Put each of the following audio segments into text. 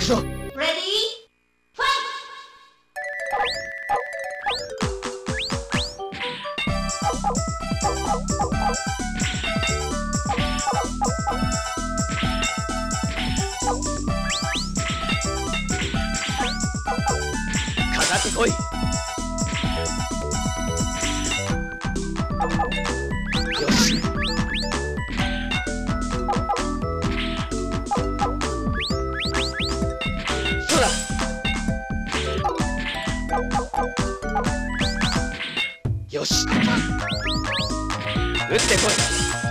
くぞ。かかってこい。よし。そうだ。よし。打ってこい。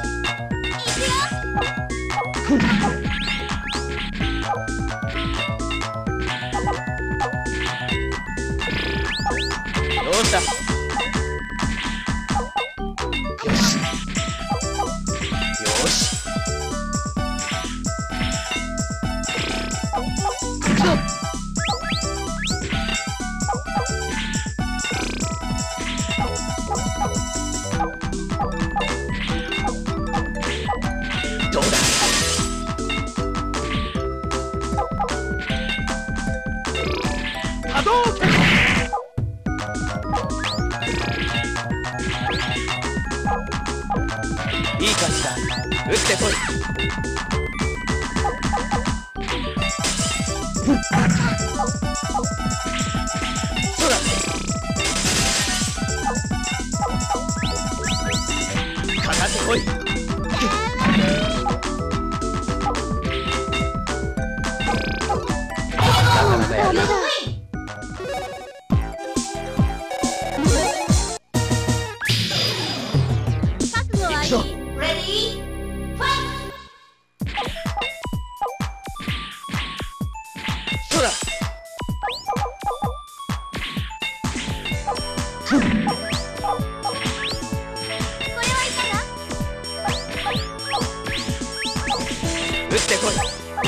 どうした。よし。よし。どうだ。波動拳。いい感じだ。打ってこい。そうだ。かかってこい。なかなかやる。 覚悟はいい。 そうだ。 これはいかが？ 打ってこい。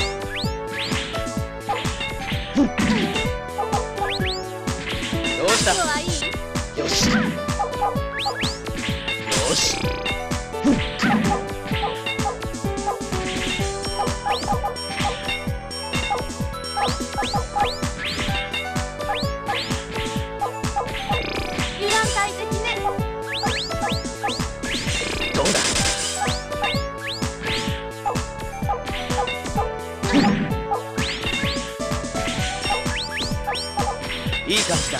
どうした。 覚悟はいい。 よし。よし。 油断大敵ね。 どうだ。いい感じだ。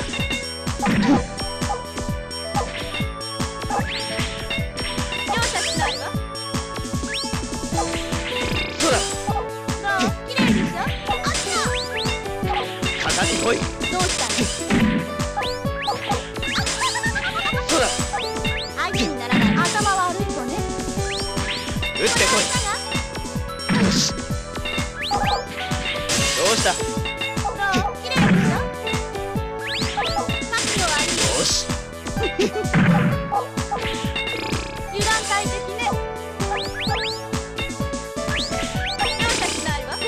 容赦しないわ。 そうだ。 どう？綺麗でしょ？あっかかってこい。 どうしたの？ そうだ。 相手にならない。頭悪い子ね。 打ってこい。よし。どうした。 どう？綺麗でしょ？覚悟はいい。 よし。 油断大敵ね。容赦しないわ。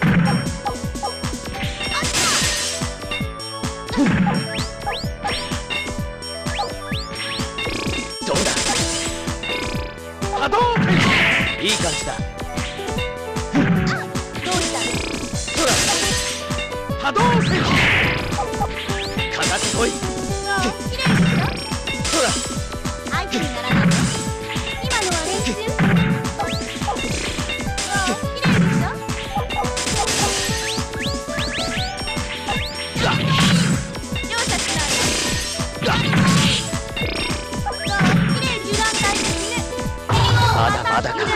どうだ。波動拳。いい感じだ。 どうしたの？ そうだ。波動拳。かかってこい。 どう？綺麗でしょ？ そうだ。 相手にならないわ。今のは練習？どう？綺麗でしょ？容赦しないわ。どう？綺麗。油断大敵ね。 まだまだか。